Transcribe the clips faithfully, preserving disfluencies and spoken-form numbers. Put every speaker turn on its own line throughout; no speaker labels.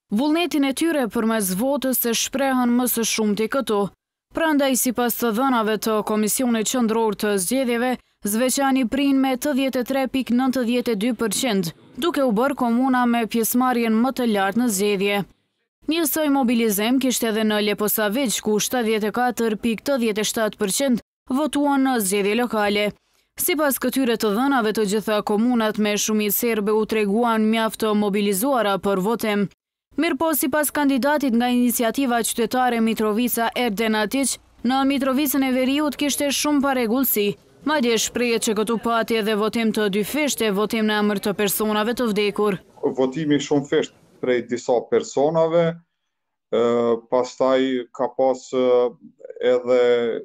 Vullnetin e tyre përmes votës se shprehen më së shumti këtu. Prandaj, sipas të dhënave të Komisionit Qendror të Zgjedhjeve, Zveçani prin me tetëdhjetë e tre pikë nëntëdhjetë e dy përqind, duke u bërë komuna me pjesëmarrjen më të lartë në zgjedhje. Një soi mobilizim kishte edhe në Leposavić, ku shtatëdhjetë e katër pikë tetëdhjetë e shtatë përqind votuan në zgjedhje lokale. Sipas këtyre të dhënave, të gjitha komunat me shumicë serbe u treguan mjaft të mobilizuara për votim. Mirëpo, sipas kandidatit nga Iniciativa Qytetare Mitrovica Erdenatić, në Mitrovicën e Veriut kishte shumë parregullsi. Madje shprehet që këtu pati edhe votim të dyfishtë, votim në emër të personave të vdekur.
Votimi shumë fisht prej disa personave, pastaj ka pas edhe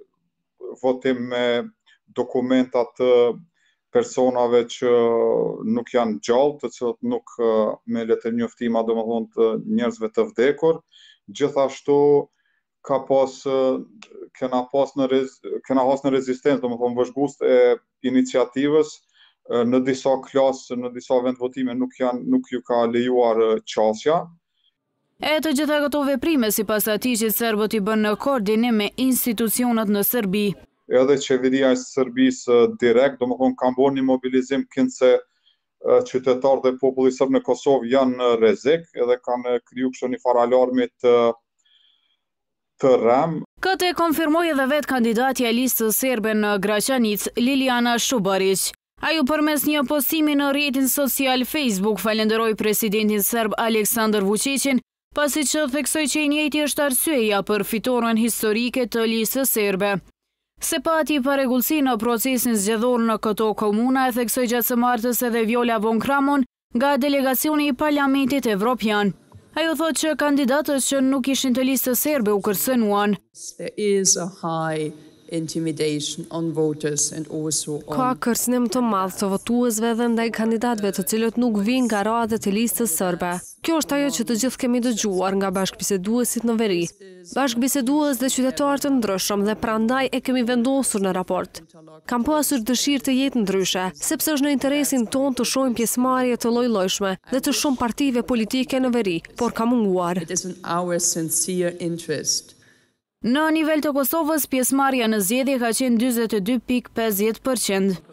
votim me dokumentat të personave që nuk janë gjallë, të cilët nuk me letër njoftima, domethënë të njerëzve të vdekur. Gjithashtu ka pas kena pas në rez, kena pas në rezistencë, domethënë vëzhgues e iniciativës në disa klasë, në disa vendvotime nuk janë nuk ju ka lejuar qasja.
E të gjitha këto veprime, sipas Atiqit, serbët i bën në koordinim me institucionet në Serbi.
Edhe qeveria e Serbisë direkt, domethënë kanë bërë një mobilizim kinse qytetarët dhe populli serb në Kosovë janë në rrezik, edhe kanë kriju kështu një farë alarmi të të rrem.
Këtë e konfirmoi edhe vetë kandidatja e listës serbe në Graçanic, Liliana Shubarić. Ajo përmes një postimi në rrjetin social Facebook falenderoi presidentin serb Aleksandar Vučićin, pasi që theksoi që i njëjti është arsyeja për fitoren historike të listës serbe. Se pati parregullsi në procesin zgjedhor në këto komuna, e theksoi gjatë së martës edhe Viola von Kramon nga delegacioni i Parlamentit Evropian. Ajo thotë që kandidatët që nuk ishin të listës serbe u kërcënuan.
Ka kërcënim të madh të votuesve dhe ndaj kandidatëve të cilët nuk vinë nga radet e listës serbe. Kjo është ajo që të gjithë kemi dëgjuar nga bashkëbiseduesit në veri. Bashkëbisedues dhe qytetarë të ndryshëm dhe prandaj e kemi vendosur në raport. Kam pasur dëshirë të jetë ndryshe, sepse është në interesin ton të shohim pjesëmarrje të lloj-llojshme dhe të shumë partive politike në veri, por ka munguar.
Në nivel të Kosovës, pjesëmarrja në zgjedhje ka qenë njëzet e dy pikë pesëdhjetë përqind.